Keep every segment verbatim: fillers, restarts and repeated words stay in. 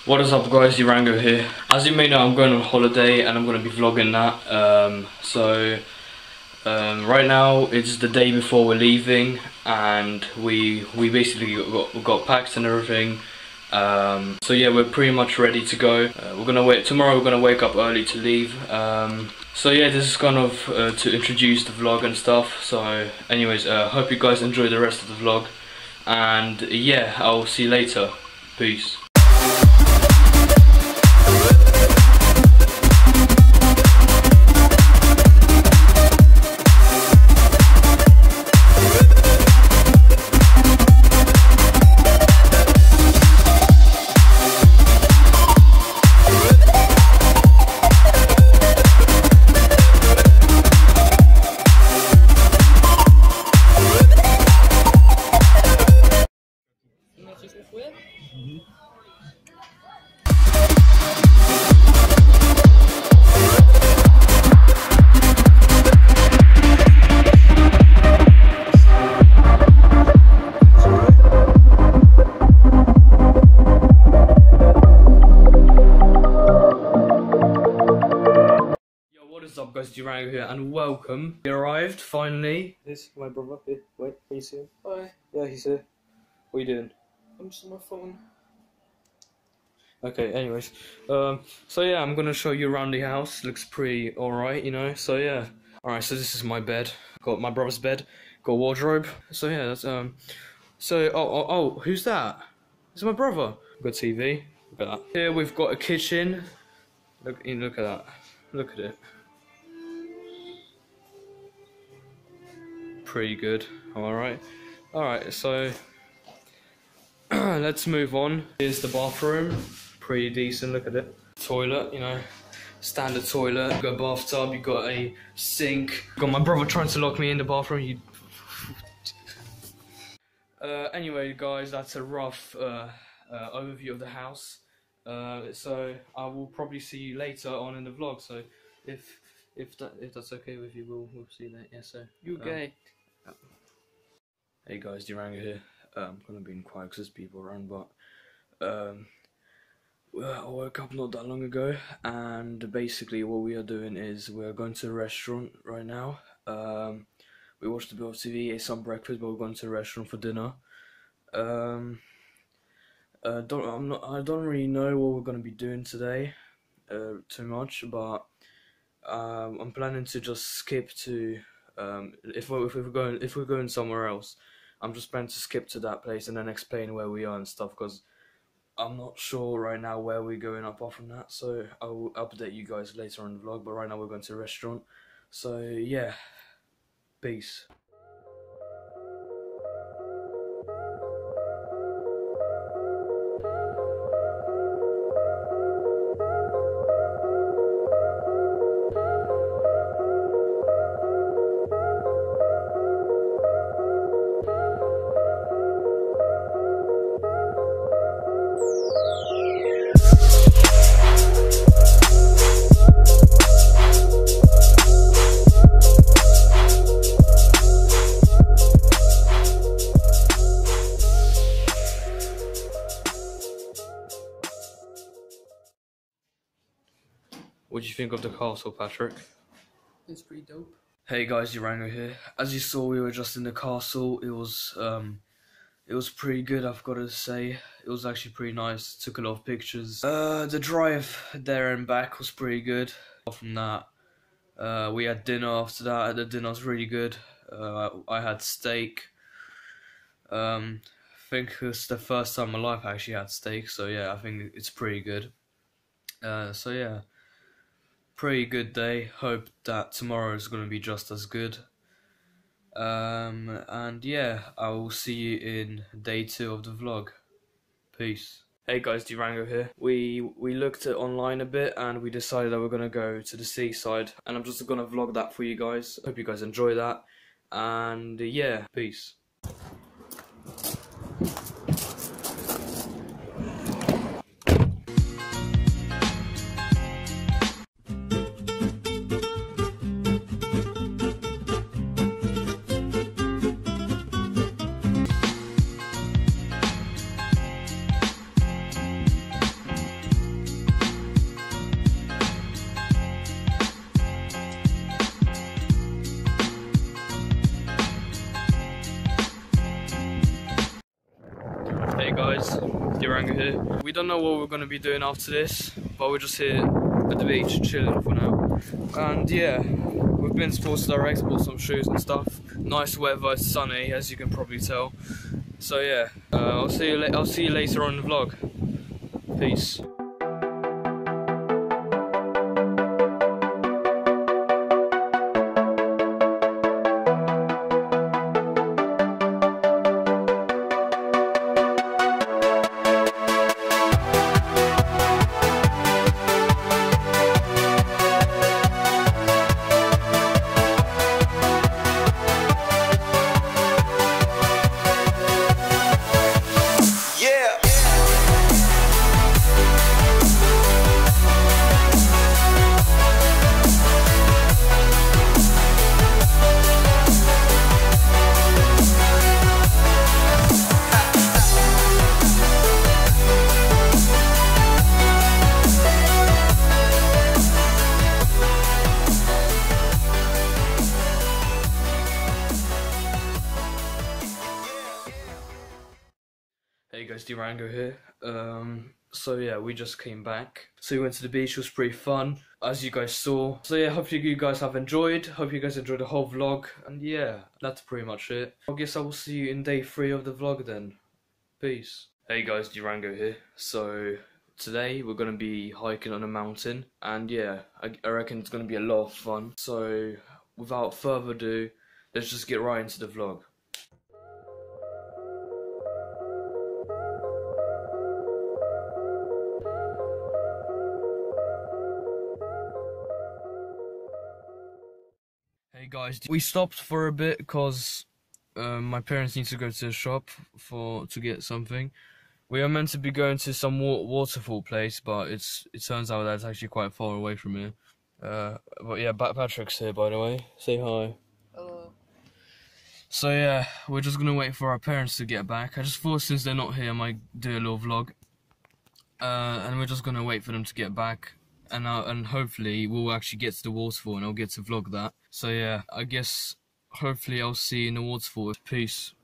What is up guys, Durango here. As you may know, I'm going on holiday and I'm going to be vlogging that. Um, so um, right now it's the day before we're leaving and we we basically got, got, got packed and everything. Um, so yeah, we're pretty much ready to go. Uh, we're gonna wait tomorrow. We're gonna wake up early to leave. Um, so yeah, this is kind of uh, to introduce the vlog and stuff. So anyways, uh, hope you guys enjoy the rest of the vlog. And yeah, I'll see you later. Peace. Mhm. Yo, what is up guys, Durango here and welcome. We arrived finally. This my brother. Here, wait, can you see him? Hi. Yeah, he's here. What are you doing? I'm just on my phone. Okay, anyways. Um, so yeah, I'm gonna show you around the house. Looks pretty alright, you know, so yeah. Alright, so this is my bed. Got my brother's bed. Got a wardrobe. So yeah, that's, um, so, oh, oh, oh, who's that? It's my brother. Got T V. Look at that. Here we've got a kitchen. Look, you look at that. Look at it. Pretty good. Alright. Alright, so let's move on. Here's the bathroom. Pretty decent, look at it. Toilet, you know, standard toilet. You got a bathtub, you got a sink. Got my brother trying to lock me in the bathroom. You... uh, anyway, guys, that's a rough uh, uh, overview of the house. Uh, so I will probably see you later on in the vlog. So if if that if that's okay with you, we'll we'll see that. Yeah. So You um, gay? Hey guys, Durango here. Um, I'm gonna be quiet because there's people around, but um, well, I woke up not that long ago, and basically what we are doing is we're going to a restaurant right now. Um, we watched a bit of T V, ate some breakfast, but we're going to a restaurant for dinner. Um, uh, don't I'm not I don't really know what we're gonna be doing today, uh, too much, but um, I'm planning to just skip to um, if we're if we're going if we're going somewhere else. I'm just planning to skip to that place and then explain where we are and stuff, because I'm not sure right now where we're going apart from that, so I will update you guys later on the vlog, but right now we're going to a restaurant. So yeah, peace. What do you think of the castle, Patrick? It's pretty dope. Hey guys, Durango here. As you saw, we were just in the castle. It was um, it was pretty good, I've got to say. It was actually pretty nice. Took a lot of pictures. Uh, the drive there and back was pretty good. Apart from that, uh, we had dinner after that. The dinner was really good. Uh, I, I had steak. Um, I think it was the first time in my life I actually had steak. So yeah, I think it's pretty good. Uh, so yeah. Pretty good day. Hope that tomorrow is going to be just as good. Um, and yeah, I will see you in day two of the vlog. Peace. Hey guys, Durango here. We we looked at online a bit and we decided that we're going to go to the seaside. And I'm just going to vlog that for you guys. Hope you guys enjoy that. And yeah, peace. here. We don't know what we're going to be doing after this, but we're just here at the beach chilling for now. And yeah, we've been Sports Direct, bought some shoes and stuff. Nice weather, it's sunny as you can probably tell. So yeah, uh, I'll see you. I'll see you later on in the vlog. Peace. Hey guys, Durango here. Um, so yeah, we just came back. So we went to the beach, it was pretty fun, as you guys saw. So yeah, hope you guys have enjoyed. Hope you guys enjoyed the whole vlog. And yeah, that's pretty much it. I guess I will see you in day three of the vlog then. Peace. Hey guys, Durango here. So today we're gonna be hiking on a mountain. And yeah, I, I reckon it's gonna be a lot of fun. So without further ado, let's just get right into the vlog. Hey guys, we stopped for a bit because um, my parents need to go to the shop for to get something. We are meant to be going to some wa waterfall place, but it's it turns out that it's actually quite far away from here. Uh, but yeah, Patrick's here, by the way. Say hi. Hello. So yeah, we're just gonna wait for our parents to get back. I just thought since they're not here, I might do a little vlog. Uh, and we're just gonna wait for them to get back. And, uh, and hopefully we'll actually get to the waterfall and I'll get to vlog that. So yeah, I guess hopefully I'll see you in the waterfall. Peace.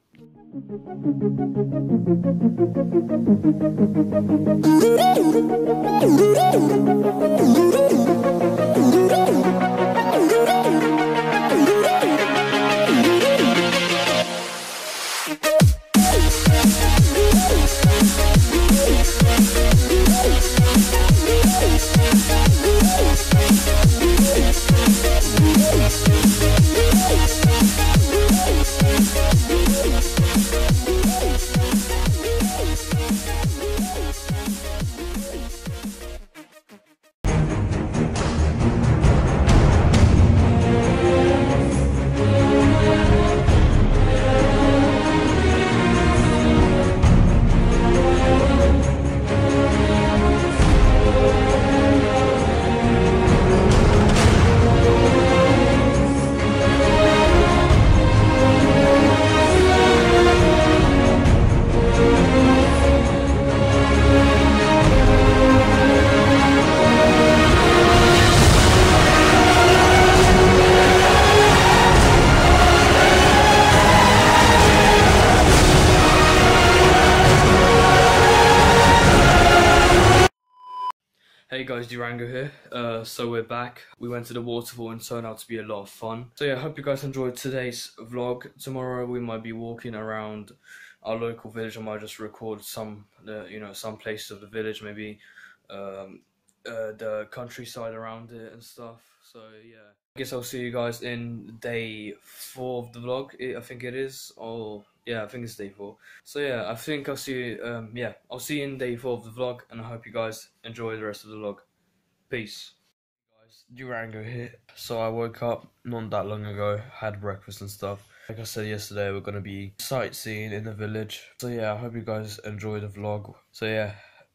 Hey guys, Durango here. Uh, so we're back. We went to the waterfall and turned out to be a lot of fun. So yeah, I hope you guys enjoyed today's vlog. Tomorrow we might be walking around our local village. I might just record some, uh, you know, some places of the village, maybe um, uh, the countryside around it and stuff. So yeah, I guess I'll see you guys in day four of the vlog. I think it is, or yeah, I think it's day four. So yeah, I think I'll see you. Um, yeah, I'll see you in day four of the vlog, and I hope you guys enjoy the rest of the vlog. Peace. Guys, Durango here. So I woke up not that long ago, had breakfast and stuff. Like I said yesterday, we're gonna be sightseeing in the village. So yeah, I hope you guys enjoy the vlog. So yeah,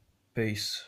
peace.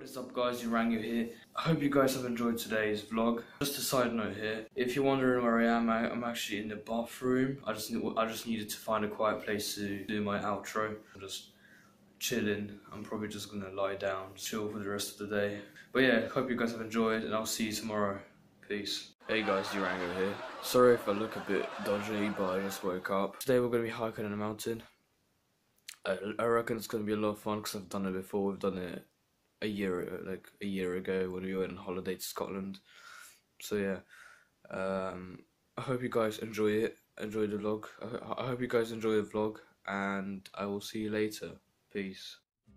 What is up guys, Durango here. I hope you guys have enjoyed today's vlog. Just a side note here, if you're wondering where I am, I, I'm actually in the bathroom. I just I just needed to find a quiet place to do my outro. I'm just chilling. I'm probably just gonna lie down, chill for the rest of the day. But yeah, hope you guys have enjoyed and I'll see you tomorrow. Peace. Hey guys, Durango here. Sorry if I look a bit dodgy, but I just woke up. Today we're gonna be hiking in a mountain. I, I reckon it's gonna be a lot of fun because I've done it before. We've done it a year, like a year ago when we went on holiday to Scotland. So yeah, um, I hope you guys enjoy it. Enjoy the vlog. I, I hope you guys enjoy the vlog, and I will see you later. Peace.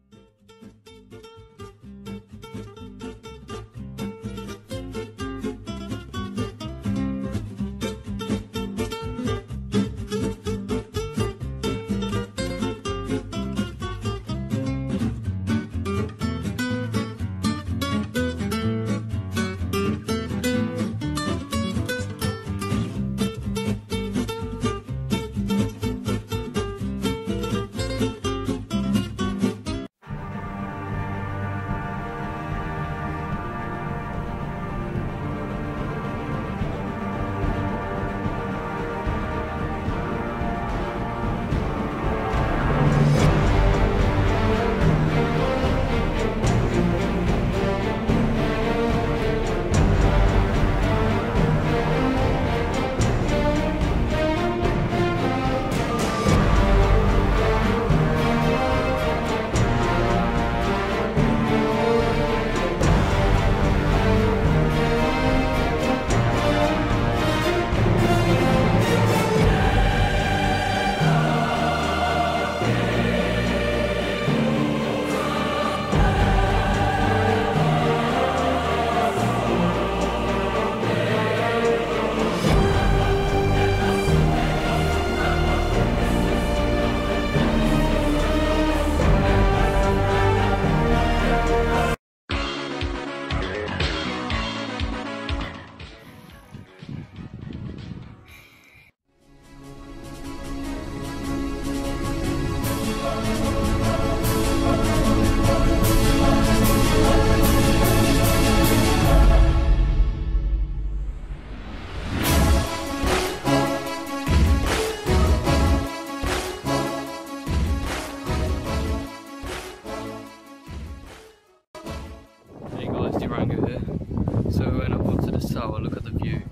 Durango here. So we went up onto this tower. Look at the view.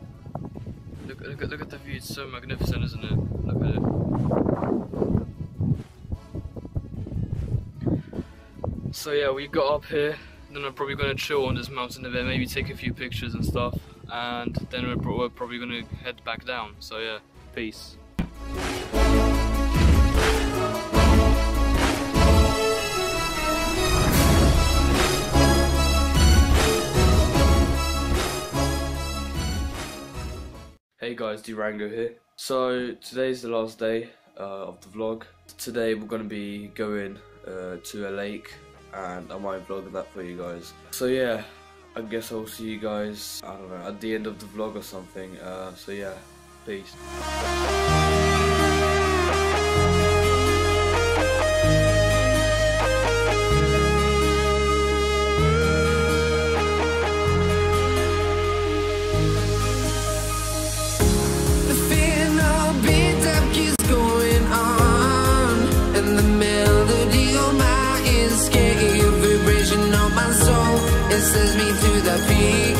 Look, look at look at the view. It's so magnificent, isn't it? Look at it. So yeah, we got up here. Then we're probably gonna chill on this mountain a bit, maybe take a few pictures and stuff, and then we're, pro we're probably gonna head back down. So yeah, peace. Hey guys, Durango here. So today's the last day uh, of the vlog. Today we're gonna be going uh, to a lake, and I might vlog that for you guys. So yeah, I guess I'll see you guys, I don't know, at the end of the vlog or something. Uh, so yeah, peace. It sends me to the peak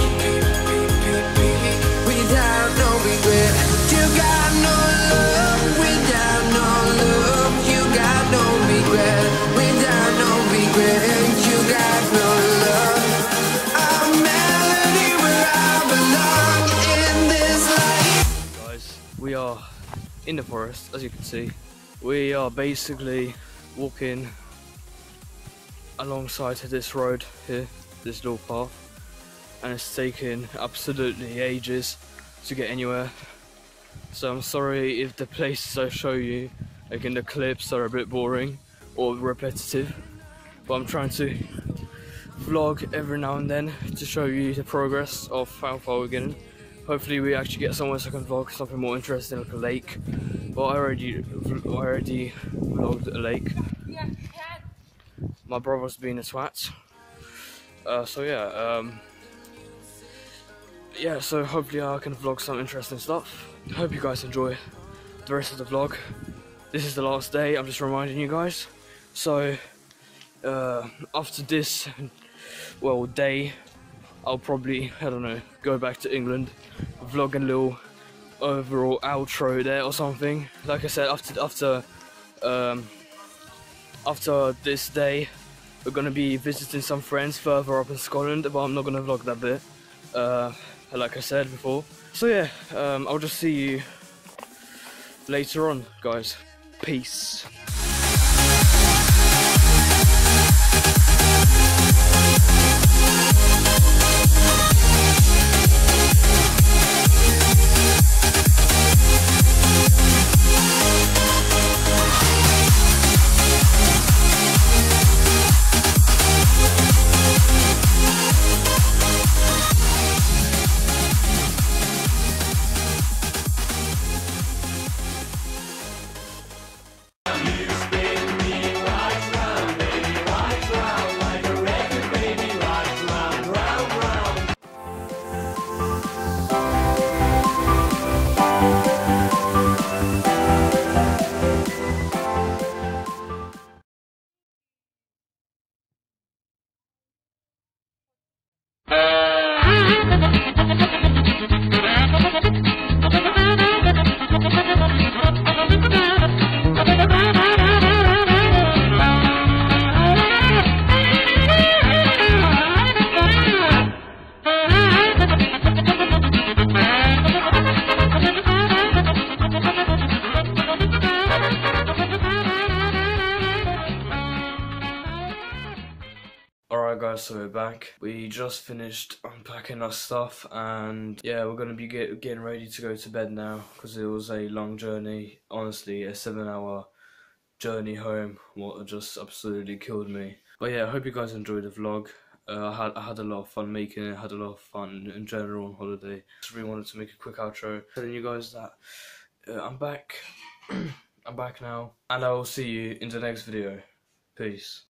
without no regret. You got no love without no love. You got no regret without no regret. You got no love. A melody where I belong in this life. Guys, we are in the forest, as you can see. We are basically walking alongside this road here, this little path, and it's taken absolutely ages to get anywhere. So I'm sorry if the places I show you, like in the clips, are a bit boring or repetitive, but I'm trying to vlog every now and then to show you the progress of how far we're getting. Hopefully we actually get somewhere so I can vlog something more interesting, like a lake. But I already, I already vlogged a lake. My brother's being a twat. Uh, so yeah, um, yeah. So hopefully I can vlog some interesting stuff. Hope you guys enjoy the rest of the vlog. This is the last day. I'm just reminding you guys. So uh, after this, well, day, I'll probably, I don't know, go back to England, vlog a little overall outro there or something. Like I said, after after um, after this day, we're gonna be visiting some friends further up in Scotland, but I'm not gonna vlog that bit. Uh, like I said before. So yeah, um, I'll just see you later on, guys. Peace. Alright guys, so we're back. We just finished unpacking our stuff and yeah, we're gonna be get, getting ready to go to bed now because it was a long journey. Honestly, a seven hour journey home what just absolutely killed me. But yeah, I hope you guys enjoyed the vlog. Uh, I had I had a lot of fun making it, I had a lot of fun in general on holiday. Just really wanted to make a quick outro telling you guys that uh, I'm back. I'm back now and I will see you in the next video. Peace.